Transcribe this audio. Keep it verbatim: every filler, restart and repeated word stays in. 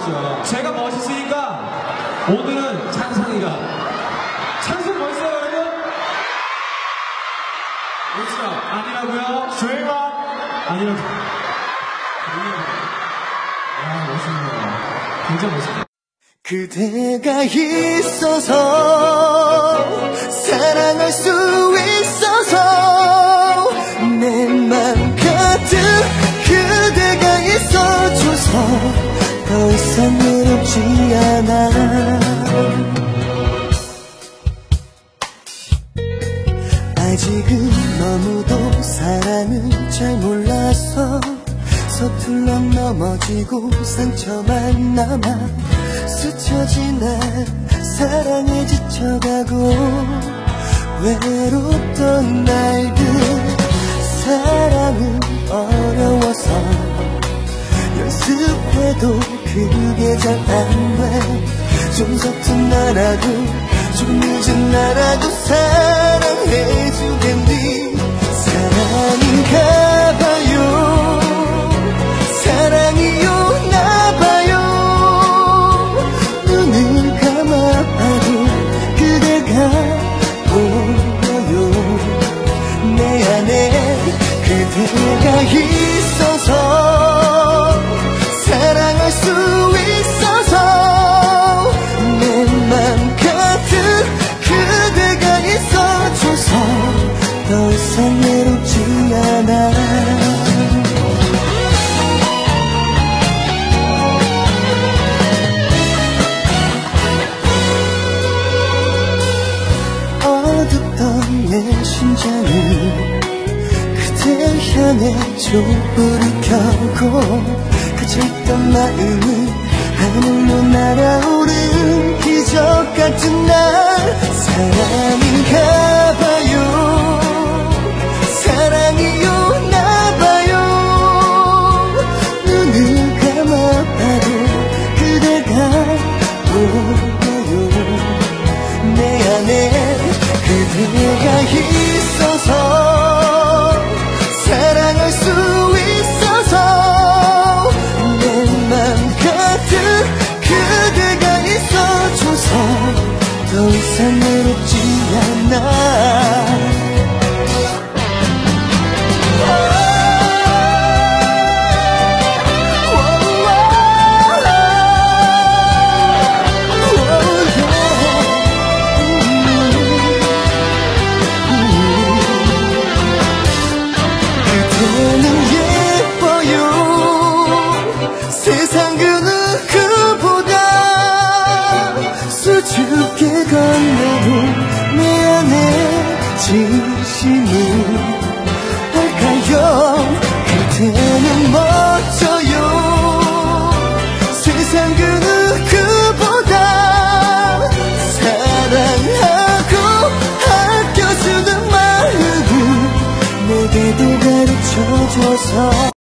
멋있죠. 제가 멋있으니까 오늘은 찬성이가. 찬성 멋있어요, 여러분? 그렇죠. 아니라고요? 조용아. 아니라고. 아, 멋있네요. 굉장히 멋있네요. 그대가 있어서 사랑할 수 있어서 내 맘 가득 그대가 있어줘서 더 이상 외롭지 않아. 아직은 너무도 사랑을 잘 몰라서 서툴러 넘어지고 상처만 남아 스쳐진 날 사랑에 지쳐가고 외롭던 날들. 사랑은 어려워서 연습해도 그게 잘 안 돼. 좀 서툰 나라도 좀 늦은 나라도 사랑해주겠니. 사랑인가봐요. 사랑이요 나봐요. 눈을 감아봐도 그대가 보여요. 내 안에 그대가 있어서 사랑할 수 있어서 내 맘 가득 그대가 있어줘서 더 이상 외롭지 않아. 어둡던 내 심장을 그대 향해 촛불을 켜고 갇혀있던 마음이 하늘로 날아오른 기적 같은 날. 사랑인가봐요. 사랑이요 나봐요. 눈을 감아봐도 그대가 보여요. 내 안에 그대가 있어서 사랑할 수 있어서 내 맘 가득 그대가 있어줘서 더 이상 외롭지 않아. 세상 그 누구보다 수줍게 건네도 내 안에 진심을 알까요. 그대는 멋져요. 세상 그 누구보다 사랑하고 아껴주는 마음을 내게도 가르쳐줘서